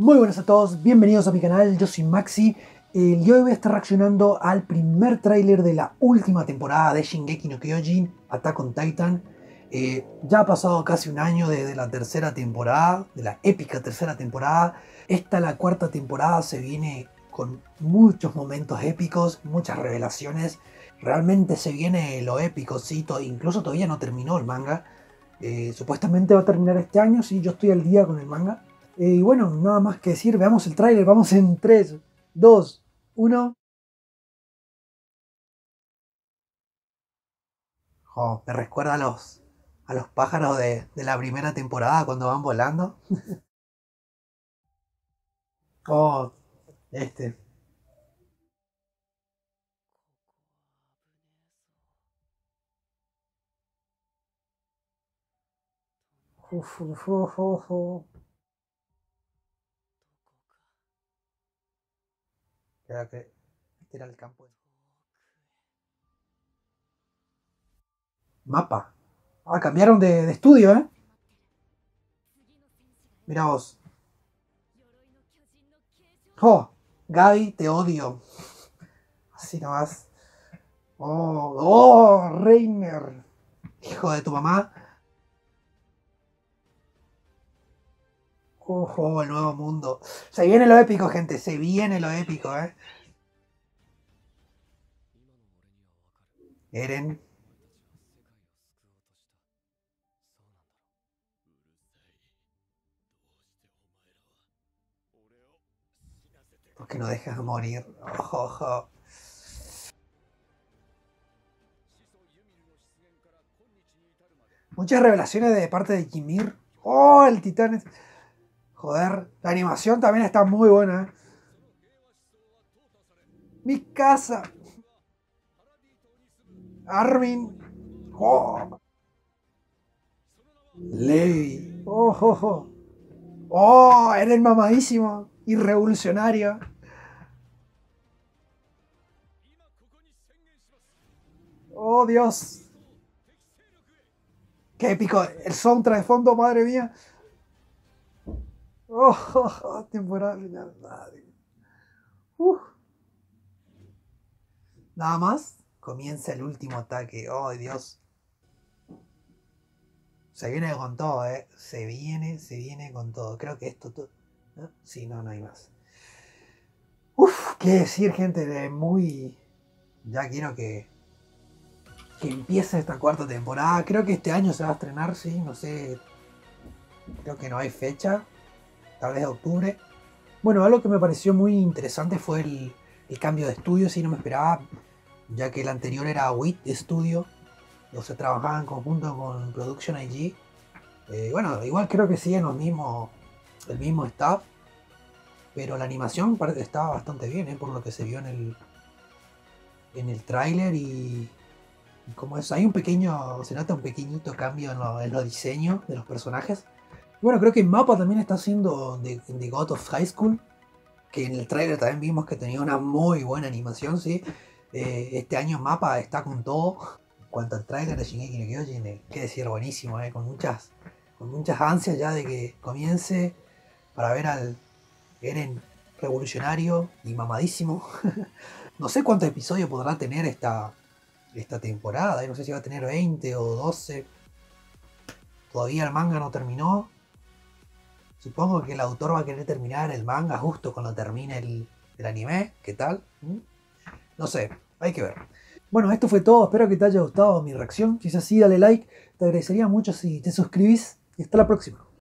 Muy buenas a todos, bienvenidos a mi canal, yo soy Maxi. El día de hoy voy a estar reaccionando al primer tráiler de la última temporada de Shingeki no Kyojin, Attack on Titan. Ya ha pasado casi un año desde la tercera temporada, de la épica tercera temporada. La cuarta temporada se viene con muchos momentos épicos, muchas revelaciones. Realmente se viene lo épico, sí, incluso todavía no terminó el manga. Supuestamente va a terminar este año, sí, yo estoy al día con el manga. Y bueno, nada más que decir, veamos el tráiler, vamos en 3, 2, 1. Oh, me recuerda a los pájaros de la primera temporada cuando van volando. Oh, este. Uf, uf, uf, uf, uf. Creo que este era el campo. Mapa. Ah, cambiaron de estudio, ¿eh? Mira vos. Oh, Gaby, te odio. Así nomás. Oh, oh, Reiner. Hijo de tu mamá. Ojo, el nuevo mundo. Se viene lo épico, gente. Se viene lo épico, ¿eh? Eren. ¿Por qué no dejas morir? Ojo, ojo. Muchas revelaciones de parte de Ymir. Oh, el titán. Joder, la animación también está muy buena, ¿eh? Mi casa. Armin. Oh. Levi. Oh, oh, oh. Oh, Eren mamadísimo. Y revolucionario. Oh, Dios. Qué épico. El soundtrack de fondo, madre mía. Oh, oh, oh, temporada final. Nada más. Comienza el último ataque. Oh, Dios. Se viene con todo, ¿eh? Se viene con todo. Creo que esto... ¿No? Sí, no, no hay más. Uf, qué decir, gente. Muy... Ya quiero que empiece esta cuarta temporada. Creo que este año se va a estrenar, sí. No sé. Creo que no hay fecha. Tal vez octubre. Bueno, algo que me pareció muy interesante fue el cambio de estudio. Sí, no me esperaba. Ya que el anterior era WIT Studio. O sea, trabajaba en conjunto con Production IG. Bueno, igual creo que siguen el mismo staff, pero la animación estaba bastante bien, por lo que se vio en el tráiler y como es, se nota un pequeñito cambio en los diseños de los personajes. Bueno, creo que Mappa también está haciendo The God of High School, que en el tráiler también vimos que tenía una muy buena animación, ¿sí? Este año Mappa está con todo. En cuanto al tráiler de Shingeki no Kyojin, qué decir, buenísimo, con muchas ansias ya de que comience para ver al Eren revolucionario y mamadísimo. No sé cuántos episodios podrá tener esta temporada, no sé si va a tener 20 o 12. Todavía el manga no terminó. Supongo que el autor va a querer terminar el manga justo cuando termine el anime. ¿Qué tal? No sé, hay que ver. Bueno, esto fue todo. Espero que te haya gustado mi reacción. Si es así, dale like. Te agradecería mucho si te suscribís. Y hasta la próxima.